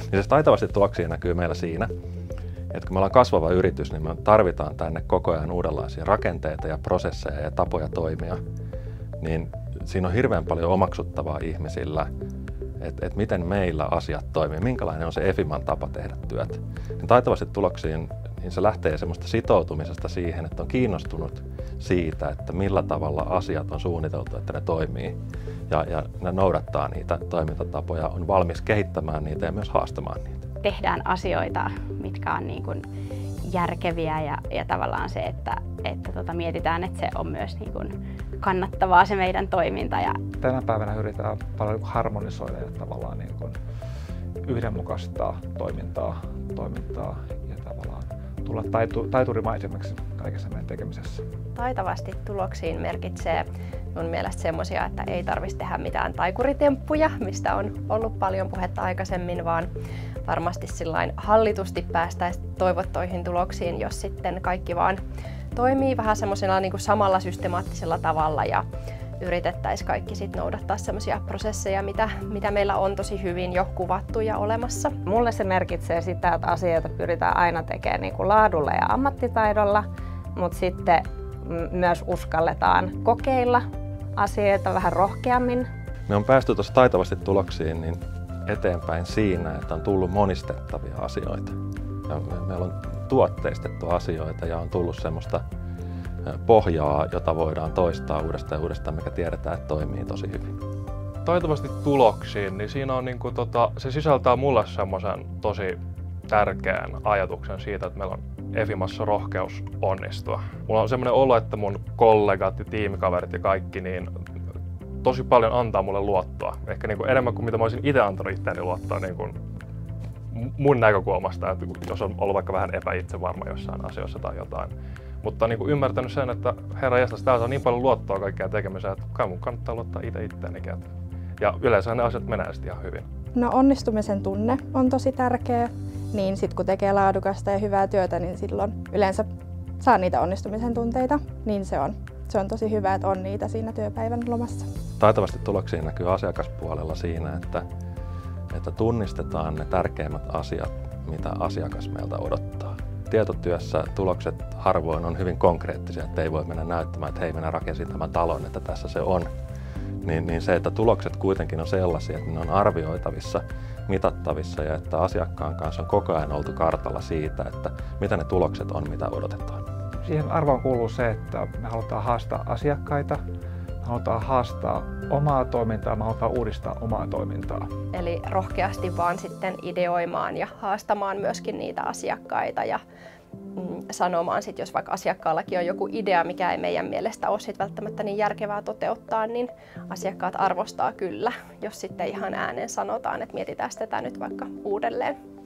Niin se taitavasti tuloksia näkyy meillä siinä, että kun me ollaan kasvava yritys, niin me tarvitaan tänne koko ajan uudenlaisia rakenteita ja prosesseja ja tapoja toimia. Niin siinä on hirveän paljon omaksuttavaa ihmisillä, että miten meillä asiat toimii, minkälainen on se Effiman tapa tehdä työt. Niin taitavasti tuloksiin niin se lähtee semmoista sitoutumisesta siihen, että on kiinnostunut siitä, että millä tavalla asiat on suunniteltu, että ne toimii. Ja ne noudattaa niitä toimintatapoja, on valmis kehittämään niitä ja myös haastamaan niitä. Tehdään asioita, mitkä on niin kuin järkeviä ja tavallaan se, että mietitään, että se on myös niin kuin kannattavaa se meidän toiminta. Tänä päivänä yritetään paljon harmonisoida ja tavallaan niin kuin yhdenmukaistaa toimintaa ja tavallaan tulla taiturimaisemmaksi kaikessa meidän tekemisessä. Taitavasti tuloksiin merkitsee mun mielestä semmoisia, että ei tarvitsisi tehdä mitään taikuritemppuja, mistä on ollut paljon puhetta aikaisemmin, vaan varmasti sillain hallitusti päästäisiin toivottuihin tuloksiin, jos sitten kaikki vaan toimii vähän semmoisella niin kuin samalla systemaattisella tavalla ja yritettäisiin kaikki sit noudattaa semmoisia prosesseja, mitä meillä on tosi hyvin jo kuvattu ja olemassa. Mulle se merkitsee sitä, että asioita pyritään aina tekemään niin kuin laadulla ja ammattitaidolla, mutta sitten myös uskalletaan kokeilla asioita vähän rohkeammin. Me on päästy tuossa taitavasti tuloksiin niin eteenpäin siinä, että on tullut monistettavia asioita. Ja meillä on tuotteistettu asioita ja on tullut semmoista pohjaa, jota voidaan toistaa uudestaan ja uudestaan, mikä tiedetään, että toimii tosi hyvin. Taitavasti tuloksiin, niin siinä on se sisältää mulle semmoisen tosi tärkeän ajatuksen siitä, että meillä on Effimassa rohkeus onnistua. Mulla on semmoinen olo, että mun kollegat ja tiimikaverit ja kaikki niin tosi paljon antaa mulle luottoa. Ehkä niin kuin enemmän kuin mitä mä olisin itse antanut itseäni luottoa niin kuin mun näkökulmasta, että jos on ollut vaikka vähän epäitsevarma jossain asioissa tai jotain. Mutta niin kuin ymmärtänyt sen, että herra jästäs, täällä on niin paljon luottoa kaikkeen tekemiseen, että kai mun kannattaa luottaa itse itseänikin. Ja yleensä ne asiat menee sitten ihan hyvin. No onnistumisen tunne on tosi tärkeä, niin sit kun tekee laadukasta ja hyvää työtä, niin silloin yleensä saa niitä onnistumisen tunteita, niin se on tosi hyvä, että on niitä siinä työpäivän lomassa. Taitavasti tuloksiin näkyy asiakaspuolella siinä, että tunnistetaan ne tärkeimmät asiat, mitä asiakas meiltä odottaa. Tietotyössä tulokset harvoin on hyvin konkreettisia, että ei voi mennä näyttämään, että hei, minä rakensin tämän talon, että tässä se on. Niin se, että tulokset kuitenkin on sellaisia, että ne on arvioitavissa, mitattavissa ja että asiakkaan kanssa on koko ajan oltu kartalla siitä, että mitä ne tulokset on, mitä odotetaan. Siihen arvoon kuuluu se, että me halutaan haastaa asiakkaita, me halutaan haastaa omaa toimintaa, me halutaan uudistaa omaa toimintaa. Eli rohkeasti vaan sitten ideoimaan ja haastamaan myöskin niitä asiakkaita ja sanomaan sit, jos vaikka asiakkaallakin on joku idea, mikä ei meidän mielestä ole sit välttämättä niin järkevää toteuttaa, niin asiakkaat arvostaa kyllä, jos sitten ihan ääneen sanotaan, että mietitään tätä nyt vaikka uudelleen.